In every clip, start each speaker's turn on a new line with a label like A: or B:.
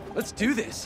A: Let's do this.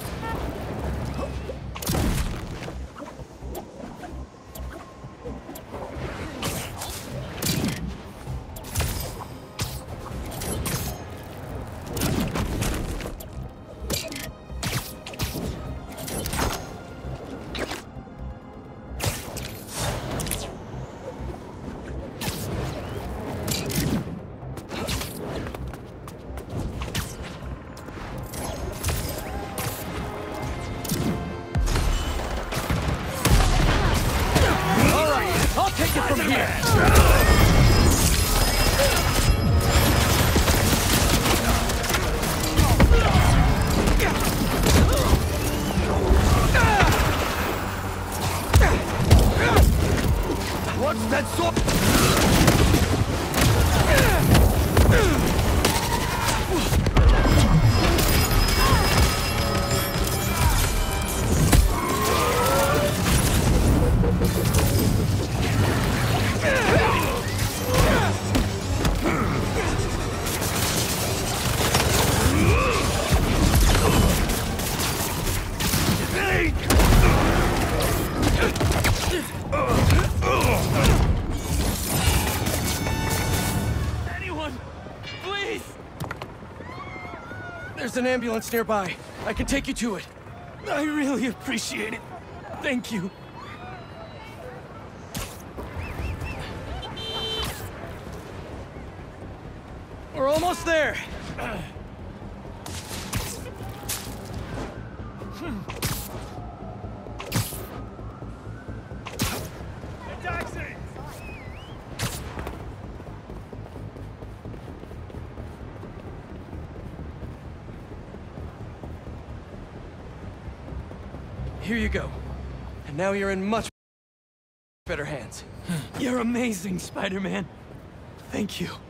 B: What's that sword?
A: There's an ambulance nearby. I can take you to it.
B: I really appreciate it. Thank you.
A: We're almost there. Here you go. And now you're in much better hands.
B: You're amazing, Spider-Man. Thank you.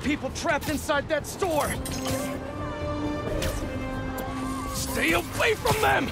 A: people trapped inside that store!
B: Stay away from them!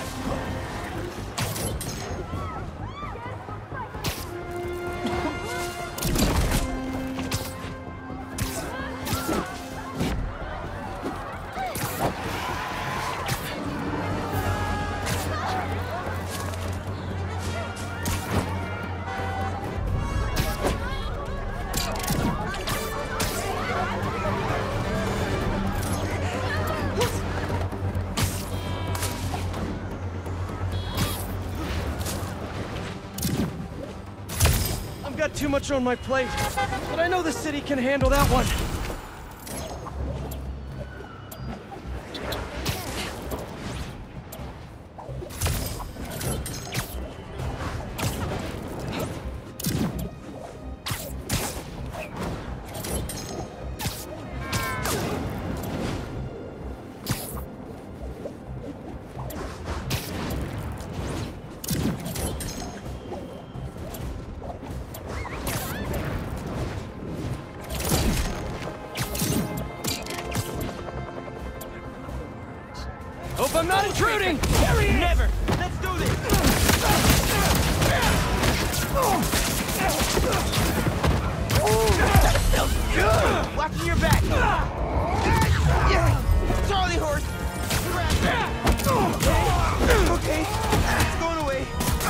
A: I've got too much on my plate, but I know the city can handle that one. Hope I'm not intruding!
C: Never! Let's do this! That felt good! Watching your back! Charlie horse! Okay, it's going away.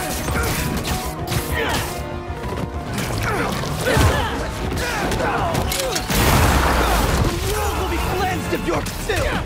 A: You will be cleansed if you're still!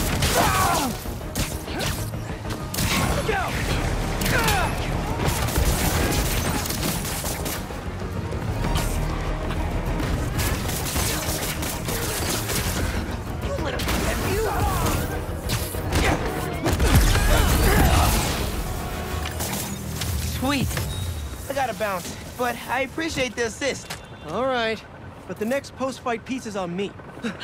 C: Sweet. I gotta bounce, but I appreciate the assist.
A: All right, but the next post-fight piece is on me.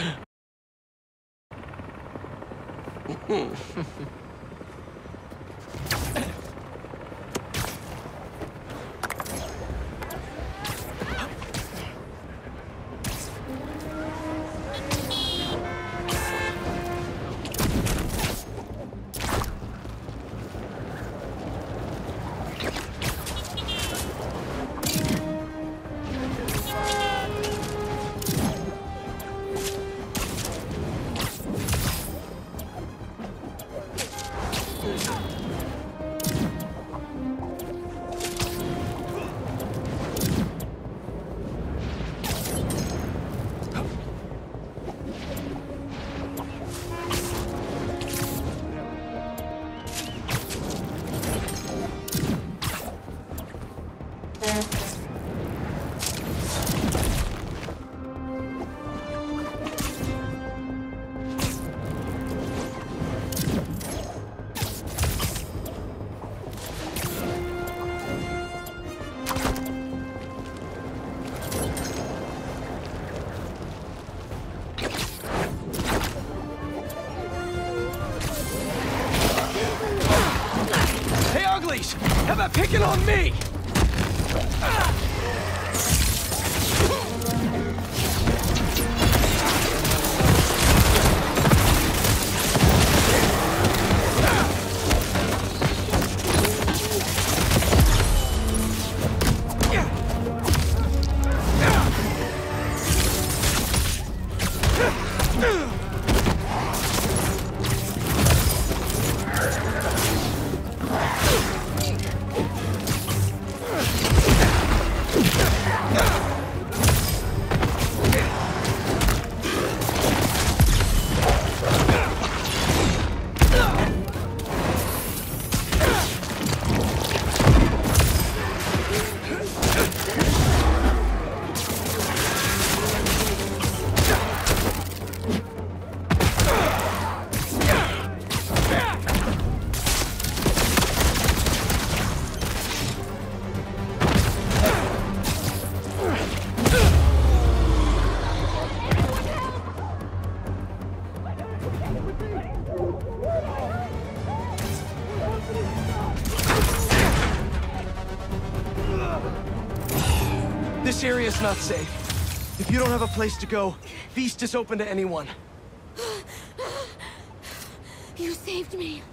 A: How about picking on me? This area's not safe. If you don't have a place to go, Feast is open to anyone.
D: You saved me.